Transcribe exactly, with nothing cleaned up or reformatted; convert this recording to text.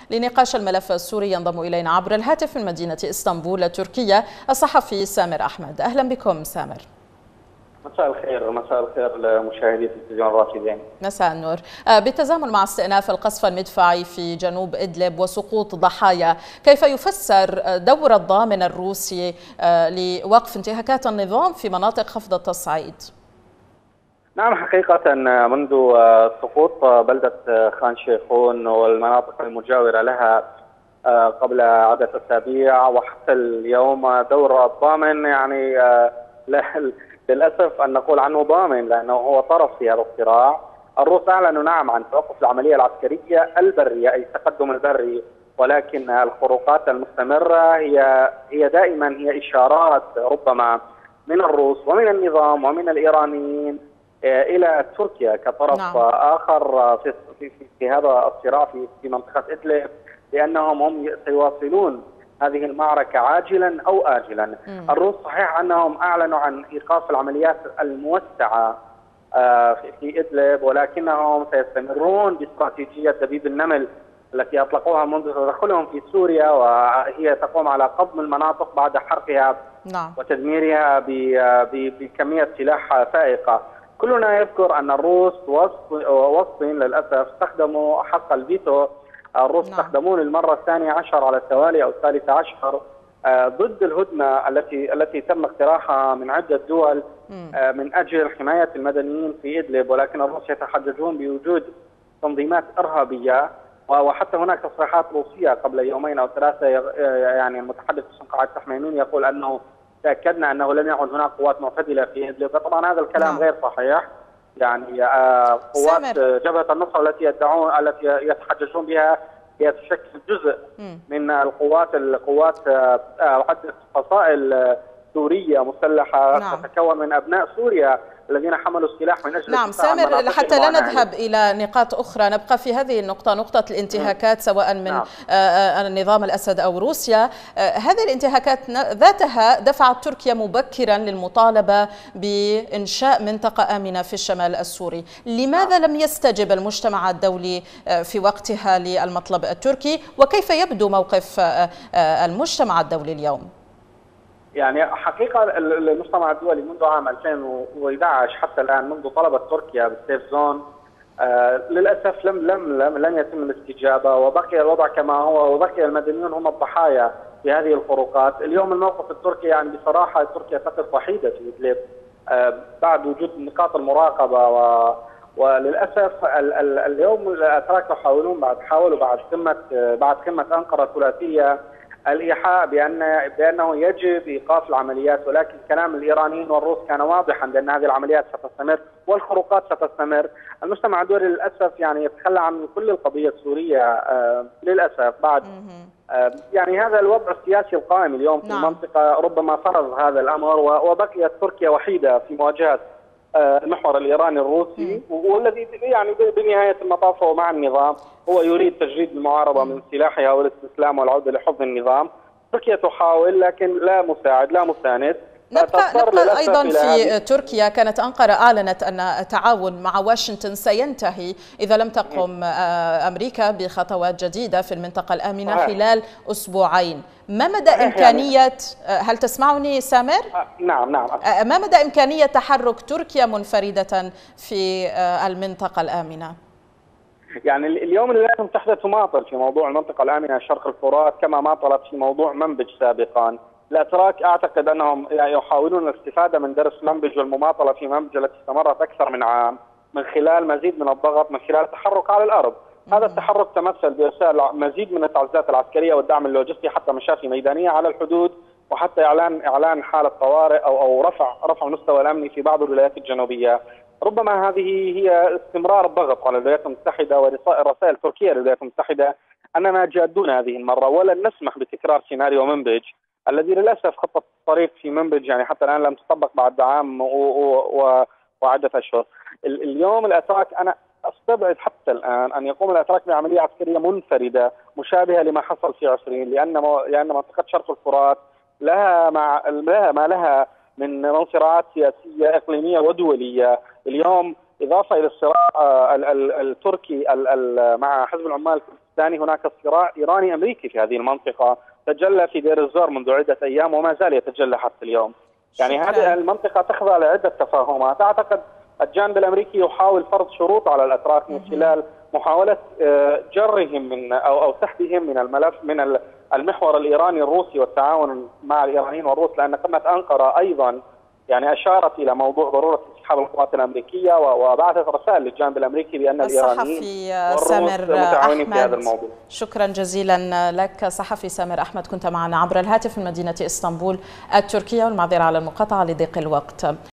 لنقاش الملف السوري ينضم إلينا عبر الهاتف من مدينة اسطنبول تركيا الصحفي سامر أحمد. أهلا بكم سامر. مساء الخير. مساء الخير لمشاهدي التلفزيون الرافدين. مساء النور. بالتزامن مع استئناف القصف المدفعي في جنوب إدلب وسقوط ضحايا، كيف يفسر دور الضامن الروسي لوقف انتهاكات النظام في مناطق خفض التصعيد؟ نعم، حقيقة منذ سقوط بلدة خان شيخون والمناطق المجاورة لها قبل عدة أسابيع وحتى اليوم دور الضامن يعني للأسف أن نقول عنه ضامن، لأنه هو طرف في هذا الصراع. الروس أعلنوا نعم عن توقف العملية العسكرية البرية أي التقدم البري، ولكن الخروقات المستمرة هي هي دائما هي إشارات ربما من الروس ومن النظام ومن الإيرانيين إلى تركيا كطرف نعم. آخر في, في, في هذا الصراع في, في منطقة إدلب، لأنهم هم سيواصلون هذه المعركة عاجلا أو آجلا. مم. الروس صحيح أنهم أعلنوا عن إيقاف العمليات الموسعة في إدلب، ولكنهم سيستمرون باستراتيجية دبيب النمل التي أطلقوها منذ تدخلهم في سوريا، وهي تقوم على قضم المناطق بعد حرقها نعم. وتدميرها بكمية سلاح فائقة. كلنا يذكر أن الروس والصين للأسف استخدموا حق الفيتو. الروس نعم. استخدموه للمرة الثانية عشر على التوالي أو الثالثة عشر ضد الهدنة التي التي تم اقتراحها من عدة دول من أجل حماية المدنيين في إدلب، ولكن الروس يتحججون بوجود تنظيمات إرهابية. وحتى هناك تصريحات روسية قبل يومين أو ثلاثة، يعني المتحدث باسم قاعدة تحميمين يقول أنه تأكدنا أنه لم يعد هناك قوات معتدلة في إدلب. طبعا هذا الكلام نعم. غير صحيح. يعني قوات جبهة النصرة التي يدعون التي يتحججون بها هي تشكل جزء م. من القوات القوات عدة فصائل سورية مسلحة نعم. تتكون من أبناء سوريا الذين حملوا السلاح من أجل نعم. سامر، حتى لا نذهب إلى نقاط أخرى، نبقى في هذه النقطة، نقطة الانتهاكات سواء من نعم. النظام الأسد أو روسيا. هذه الانتهاكات ذاتها دفعت تركيا مبكرا للمطالبة بإنشاء منطقة آمنة في الشمال السوري. لماذا لم يستجب المجتمع الدولي في وقتها للمطلب التركي، وكيف يبدو موقف المجتمع الدولي اليوم؟ يعني حقيقة المجتمع الدولي منذ عام ألفين وأحد عشر حتى الآن، منذ طلبت تركيا بالسيف زون، آه للأسف لم لم لم لم يتم الاستجابة، وبقي الوضع كما هو، وبقي المدنيون هم الضحايا في هذه الخروقات. اليوم الموقف التركي يعني بصراحة تركيا تقف وحيدة في إدلب آه بعد وجود نقاط المراقبة، و وللأسف ال ال اليوم الأتراك يحاولون بعد حاولوا بعد قمة بعد قمة أنقرة الثلاثية الإيحاء بأن بأنه يجب إيقاف العمليات، ولكن كلام الإيرانيين والروس كان واضحا بأن هذه العمليات ستستمر والخروقات ستستمر. المجتمع الدولي للأسف يعني يتخلى عن كل القضية السورية آه للأسف بعد آه يعني هذا الوضع السياسي القائم اليوم في نعم. المنطقة ربما فرض هذا الأمر، وبقيت تركيا وحيدة في مواجهة المحور الإيراني الروسي، والذي يعني بنهاية المطاف هو مع النظام، هو يريد تجريد المعارضة من سلاحها والاستسلام والعودة لحفظ النظام. تركيا تحاول لكن لا مساعد لا مساند. نبقى, نبقى أيضا في تركيا. كانت أنقرة أعلنت أن التعاون مع واشنطن سينتهي إذا لم تقم أمريكا بخطوات جديدة في المنطقة الآمنة خلال أسبوعين. ما مدى إمكانية، هل تسمعني سامر؟ نعم نعم. ما مدى إمكانية تحرك تركيا منفردة في المنطقة الآمنة؟ يعني اليوم الولايات المتحدة تماطل في موضوع المنطقة الآمنة شرق الفرات كما ماطلت في موضوع منبج سابقا. الأتراك أعتقد أنهم يحاولون الاستفادة من درس منبج والمماطلة في منبج التي استمرت أكثر من عام من خلال مزيد من الضغط، من خلال التحرك على الأرض. هذا التحرك تمثل بإرسال مزيد من التعزيزات العسكرية والدعم اللوجستي، حتى مشافي ميدانية على الحدود، وحتى إعلان إعلان حالة طوارئ أو أو رفع رفع المستوى الأمني في بعض الولايات الجنوبية. ربما هذه هي استمرار الضغط على الولايات المتحدة ورسائل تركيا للولايات المتحدة أننا جادون هذه المرة ولن نسمح بتكرار سيناريو منبج الذي للأسف خطة الطريق في منبج يعني حتى الآن لم تطبق بعد عام وعدة أشهر. اليوم الأتراك أنا أستبعد حتى الآن أن يقوم الأتراك بعملية عسكرية منفردة مشابهة لما حصل في عشرين، لأن لأن منطقة شرق الفرات لها مع لها ما لها من صراعات سياسية إقليمية ودولية. اليوم إضافة إلى الصراع التركي مع حزب العمال الثاني هناك صراع إيراني أمريكي في هذه المنطقة تجلى في دير الزور منذ عدة أيام وما زال يتجلى حتى اليوم. يعني هذه المنطقة تخضع لعدة تفاهمات. أعتقد الجانب الأمريكي يحاول فرض شروط على الأتراك من خلال محاولة جرهم من أو أو سحبهم من الملف من المحور الإيراني الروسي والتعاون مع الإيرانيين والروس، لأن قمة أنقرة أيضا يعني أشارت إلى موضوع ضرورة انسحاب القوات الأمريكية وبعثت رسائل للجانب الأمريكي بأن الإيرانيين والروس متعاونين في هذا الموضوع. شكرا جزيلا لك صحفي سامر أحمد، كنت معنا عبر الهاتف من مدينة اسطنبول التركية، والمعذرة على المقاطعة لضيق الوقت.